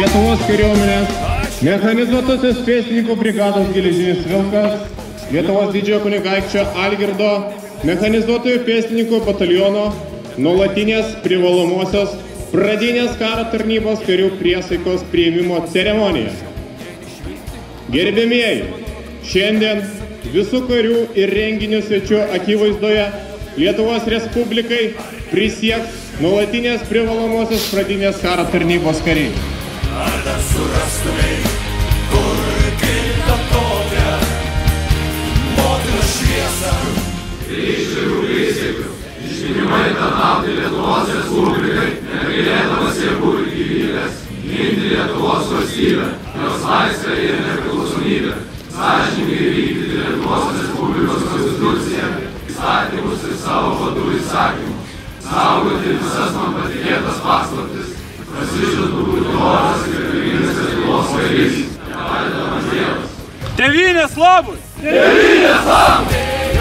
Lietuvos kariuomenės mechanizuotosios pėstininkų brigados Geležinis Vilkas, Lietuvos didžiojo kunigaikščio Algirdo mechanizuotojų pėstininkų bataliono nuolatinės privalomosios pradinės karo tarnybos karių priesaikos priėmimo ceremonija. Gerbėmieji, šiandien visų karių ir renginių svečių akivaizdoje Lietuvos Respublikai prisieks nuolatinės privalomosios pradinės karo tarnybos kariai. Ar dar surastumei, kur kitą tokią motinos šviesą? Kryželių prisiekiu, išminimai tarnauti Lietuvos Respublikai, negailėdamas jėgų ir gyvybės, ginti Lietuvos valstybę, jos laisvę ir nepriklausomybę, sąžiningai vykdyti Lietuvos Respublikos konstituciją, įstatymus ir savo vadų įsakymus, saugoti visas man patikėtas paslaptis, pasižadu būti oras ir garbingas Lietuvos karys, nepadedamas Dievas. Tėvynės labui! Tėvynės labui!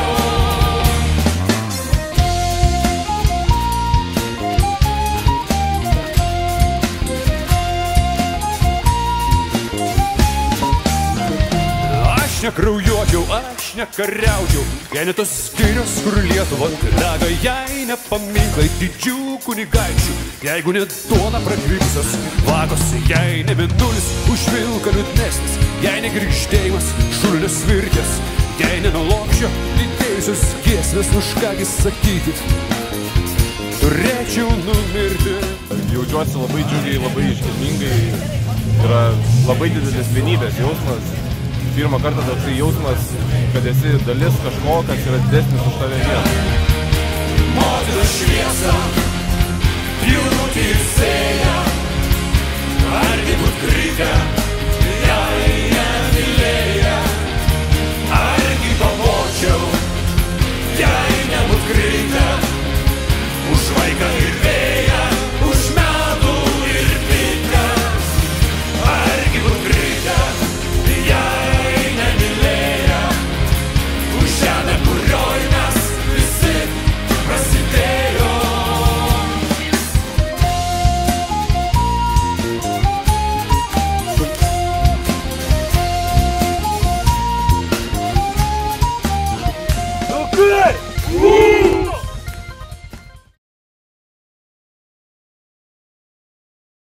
Aš nekraujuočiau, aš nekariaučiau, jei ne tos skyrius, kur Lietuva dega, jei ne paminklai didžių kunigaičių, jeigu ne duona prakrikusios vagos, jei ne mėnulis už vilką liūdnesnis, jei ne grįžtėjimas šulinės virkės, jei ne nuo lopšio lydėjusios giesmės, už kągi sakyti, turėčiau numirti. Jaučiuosi labai džiugiai, labai iškilmingai, yra labai didelis vienybės jausmas. Pirmą kartą toksai jausmas, kad esi dalis kažko, kas yra didesnis už tave vieną. Motinos šviesa, pjūtį ir sėja, argi būt kritę.